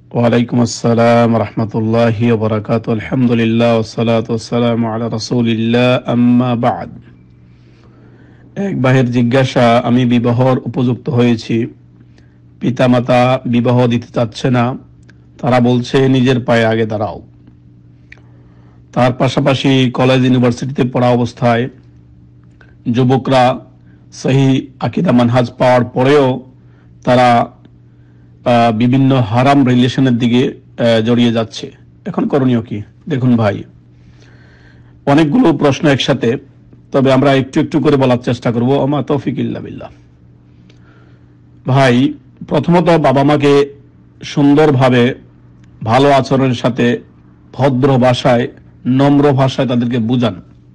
ওয়ালাইকুম আসসালাম রহমতুল্লাহি ওয়া বারাকাতুহু। আলহামদুলিল্লাহ ওয়াসসালাতু ওয়াসসালামু আলা রাসূলিল্লাহ, আম্মা বা'দ। এক ভাইয়ের জিজ্ঞাসা, আমি বিবাহর উপযুক্ত হয়েছি, পিতামাতা বিবাহ দিতে চাচ্ছে না, তারা বলছে নিজের পায়ে আগে দাঁড়াও। তার পাশাপাশি কলেজ ইউনিভার্সিটিতে পড়া অবস্থায় যুবকরা সহি আকীদা মানহাজ পাওয়ার পরেও তারা বিভিন্ন হারাম রিলেশনের দিকে জড়িয়ে যাচ্ছে। এখন করণীয় কি? দেখুন ভাই, অনেকগুলো প্রশ্ন একসাথে, তবে আমরা একটু একটু করে বলার চেষ্টা করব। আমা তৌফিক ইল্লা বিল্লাহ। ভাই, প্রথমত বাবা মাকে সুন্দরভাবে, ভালো আচরণের সাথে, ভদ্র ভাষায়, নম্র ভাষায় তাদেরকে বুঝান।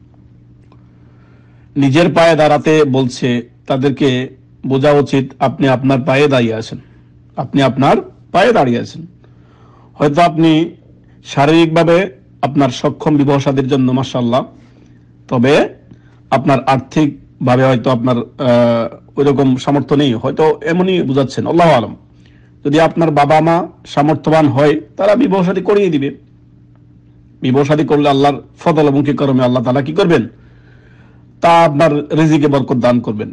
নিজের পায়ে দাঁড়াতে বলছে, তাদেরকে বোঝা উচিত আপনি আপনার পায়ে দাঁড়িয়ে আছেন, আপনি আপনার পায়ে দাঁড়িয়ে আছেন। হয়তো আপনি শারীরিকভাবে আপনার সক্ষম বিবাহ শাদীর জন্য, মাশাআল্লাহ, তবে আপনার আর্থিকভাবে হয়তো আপনার ওইরকম সামর্থ্য নেই, হয়তো এমনই বুঝাচ্ছেন, আল্লাহু আলাম। যদি আপনার বাবা মা সামর্থ্যবান হয়, তারা বিবাহ শাদী করিয়ে দিবে। বিবাহ শাদী করলে আল্লাহর ফদল এবং কি করমে আল্লাহ তাআলা কি করবেন? তা আপনার রিজিকে বরকত দান করবেন।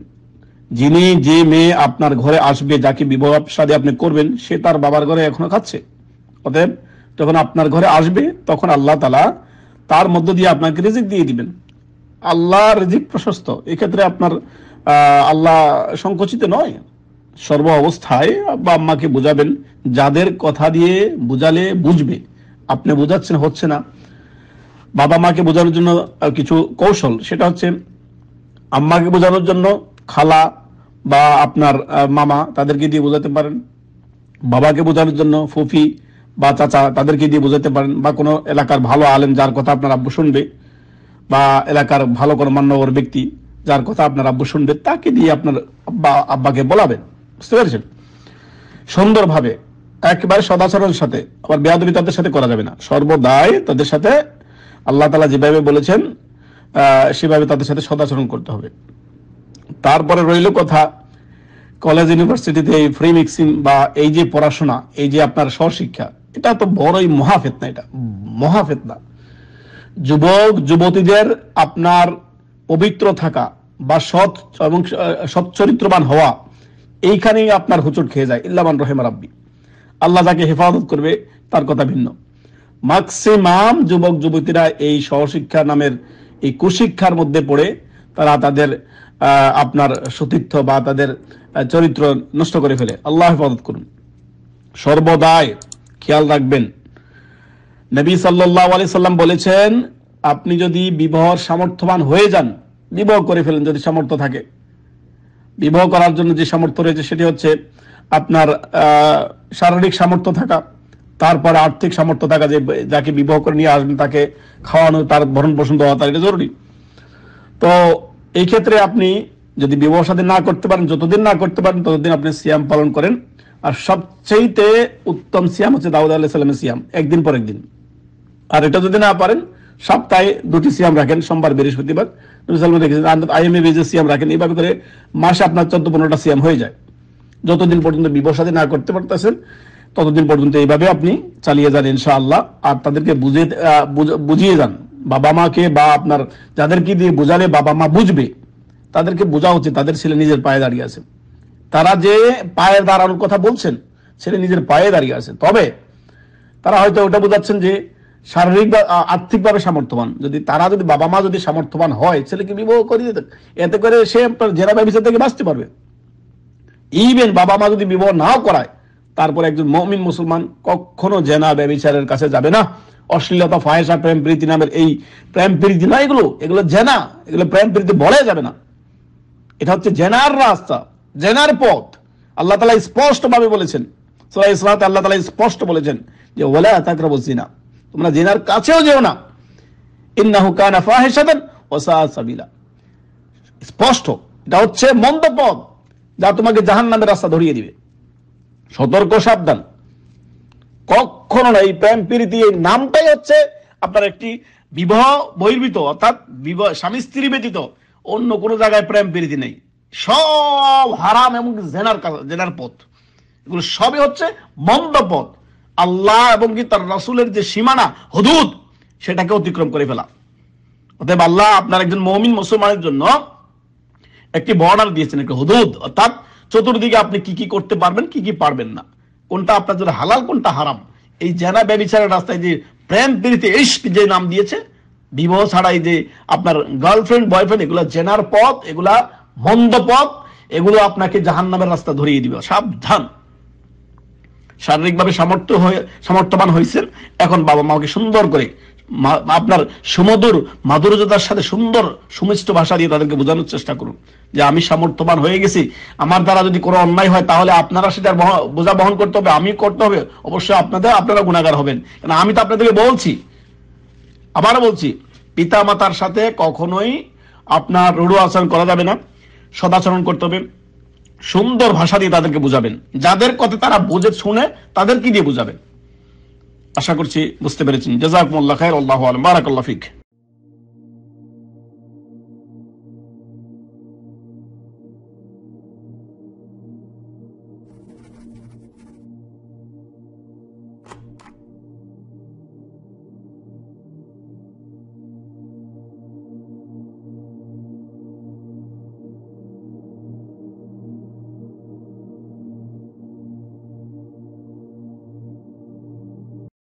যে মেয়ে আপনার ঘরে আসবে, যাকে বিবাহ শাদী আপনি করবেন, সে তার বাবার ঘরে এখনো খাচ্ছে। অতএব যখন আপনার ঘরে আসবে, তখন আল্লাহ তাআলা তার মধ্য দিয়ে আপনাকে রিজিক দিয়ে দিবেন। আল্লাহ রিজিক প্রশস্ত, এক্ষেত্রে আপনার আল্লাহ সংকুচিত নয়। সর্ব অবস্থায় আব্বা আম্মাকে বুঝাবেন, যাদের কথা দিয়ে বুঝালে বুঝবে। আপনি বুঝাচ্ছেন, হচ্ছে না। বাবা মাকে বোঝানোর জন্য কিছু কৌশল, সেটা হচ্ছে আম্মাকে বোঝানোর জন্য খালা বা আপনার মামা, তাদেরকে দিয়ে বোঝাতে পারেন। বাবাকে বোঝানোর জন্য ফুফি বা চাচা, তাদেরকে দিয়ে বোঝাতে পারেন। বা কোনো এলাকার ভালো আলেম, যার কথা আপনার আব্বু শুনবে, বা এলাকার ভালো কোনো মান্যবর ব্যক্তি, যার কথা আপনার আব্বু শুনবে, তাকে দিয়ে আপনার আব্বাকে বলাবেন। বুঝতে পেরেছেন? সুন্দরভাবে, একেবারে সদাচরণের সাথে। আবার বেয়াদবি তাদের সাথে করা যাবে না, সর্বদাই তাদের সাথে আল্লাহ তাআলা যেভাবে বলেছেন সেভাবে তাদের সাথে সদাচরণ করতে হবে। তারপরে রইল কথা, কলেজ ইউনিভার্সিটিতে এই ফ্রি মিক্সিং বা এই যে পড়াশোনা, এই যে আপনার স্বশিক্ষা, এটা তো বড়ই মহাফেতনা। এটা মহাফেতনা। যুবক যুবতীদের আপনার পবিত্র থাকা বা সৎ এবং সচ্চরিত্রবান হওয়া, এইখানেই আপনার হুচট খেয়ে যায়। ইল্লামান রহিমা রাব্বি, আল্লাহ যাকে হেফাজত করবে তার কথা ভিন্ন। ম্যাক্সিমাম যুবক যুবতীরা এই সহশিক্ষা নামের এই কুশিক্ষার মধ্যে পড়ে তারা তাদের আপনার সতীর্থ বা তাদের চরিত্র নষ্ট করে ফেলে। আল্লাহ হেফাজত করুন। সর্বদাই খেয়াল রাখবেন, নবী সাল্লাল্লাহু আলাইহি সাল্লাম বলেছেন, আপনি যদি বিবাহর সামর্থ্যবান হয়ে যান, বিবাহ করে ফেলেন যদি সামর্থ্য থাকে। বিবাহ করার জন্য যে সামর্থ্য রয়েছে সেটি হচ্ছে আপনার শারীরিক সামর্থ্য থাকা, তারপরে আর্থিক সামর্থ্য থাকা, যে যাকে বিবাহ করে নিয়ে আসবেন তাকে খাওয়ানো, তার ভরণ পোষণ দেওয়া, তার এটা জরুরি। তো এই ক্ষেত্রে আপনি যদি বিবাহ শাদী না করতে পারেন, যতদিন না করতে পারেন ততদিন আপনি সিয়াম পালন করেন। আর সবচেয়ে উত্তম সিয়াম হচ্ছে দাউদ আলাইহিস সালামের সিয়াম, একদিন পর একদিন। আর এটা যদি না পারেন, সপ্তাহে 2টি সিয়াম রাখেন, সোমবার বৃহস্পতিবার। নবী সাল্লাল্লাহু আলাইহি ওয়াসাল্লাম দেখেছেন আইএমএ বেজে সিয়াম রাখেন। এইভাবে করে মাসে আপনার 14-15টা সিয়াম হয়ে যায়। যতদিন পর্যন্ত বিবাহ শাদী না করতে পারতেছেন, ততদিন পর্যন্ত এইভাবে আপনি চালিয়ে যান ইনশাআল্লাহ। আর তাদেরকে বুঝিয়ে যান, বাবা মাকে বা আপনার যাদেরকে দিয়ে বোঝালে বাবা মা বুঝবে, তাদেরকে বোঝা উচিত তাদের ছেলে নিজের পায়ে দাঁড়িয়ে আছে। তারা যে পায়ে দাঁড়ানোর কথা বলছেন, ছেলে নিজের পায়ে দাঁড়িয়ে আছে। তবে তারা হয়তো ওটা বোঝাচ্ছেন যে শারীরিক বা আর্থিকভাবে সামর্থ্যবান। যদি বাবা মা যদি সামর্থ্যবান হয়, ছেলেকে বিবাহ করিয়ে দেন, এতে করে সে আপনার জেনা ব্যভিচার থেকে বাঁচতে পারবে। ইভেন বাবা মা যদি বিবাহ নাও করায়, তারপর একজন মুমিন মুসলমান কখনো জেনা ব্যভিচারের কাছে যাবে না। অশ্লীলতা, ফাহেসা, প্রেম প্রীতি নামের এই প্রেম প্রীতি না, এগুলো জেনা, এগুলো প্রেম প্রীতি বলা যাবে না। এটা হচ্ছে জেনার রাস্তা, জেনার পথ। আল্লাহ তাআলা স্পষ্ট ভাবে বলেছেন, সূরা ইসরাতে আল্লাহ তাআলা স্পষ্ট বলেছেন যে ওয়ালা তাকরাবুজ জিনা, তোমরা জিনার কাছেও যেও না। ইন্নাহু কানা ফাহিশাতান ওয়া সাআ সাবিলা। স্পষ্ট, এটা হচ্ছে মন্দ পথ, যা তোমাকে জাহান্নামের রাস্তা ধরিয়ে দিবে। সতর্ক, সাবধান। কখনো না এই প্রেম প্রীতি, এই নামটাই হচ্ছে আপনার একটি বিবাহ বহির্ভূত, অর্থাৎ বিবাহ স্বামী স্ত্রী ব্যতীত অন্য কোনো জায়গায় প্রেম প্রীতি নেই। সব হারাম এবং জেনার পথ, এগুলো সবই হচ্ছে মন্দ পথ। আল্লাহ এবং কি তার রাসূলের যে সীমানা হুদুদ সেটাকে অতিক্রম করে ফেলা। অতএব আল্লাহ আপনার একজন মুমিন মুসলমানের জন্য একটি বর্ডার দিয়েছেন, একটি হুদুদ, অর্থাৎ চতুর্দিকে আপনি কি কি করতে পারবেন, কি কি পারবেন না, কোনটা আপনার জন্য হালাল, কোনটা হারাম। এই জেনা ব্যভিচারের রাস্তায় যে প্রেম প্রীতি ইশক যে নাম দিয়েছে, বিবাহ ছাড়াই যে আপনার গার্লফ্রেন্ড বয়ফ্রেন্ড, এগুলা জেনার পথ, এগুলা মন্দ পথ, এগুলো আপনাকে জাহান্নামের রাস্তা ধরিয়ে দিবে। সাবধান। শারীরিকভাবে সামর্থ্যবান হয়েছেন, এখন বাবা মাকে সুন্দর করে আপনার সুমধুর মাধুর্যতার সাথে সুন্দর সুমিষ্ট ভাষা দিয়ে তাদেরকে বোঝানোর চেষ্টা করুন যে আমি সামর্থ্যবান হয়ে গেছি, আমার দ্বারা যদি কোনো অন্যায় হয় তাহলে আপনারা সেটার বোঝা বহন করতে হবে, আমি করতে হবে, অবশ্যই আপনারা গুনাহগার হবেন। কারণ আমি তো আপনাদেরকে বলছি, আবারও বলছি, পিতা মাতার সাথে কখনোই আপনার রূঢ় আচরণ করা যাবে না, সদাচরণ করতে হবে, সুন্দর ভাষা দিয়ে তাদেরকে বুঝাবেন, যাদের কথা তারা বুঝে শুনে তাদেরকে দিয়ে বুঝাবেন। আশা করছি বুঝতে পেরেছেন। জাযাকুমুল্লাহ খায়র, আল্লাহু আ'লাম, বারাকাল্লাহু ফিক।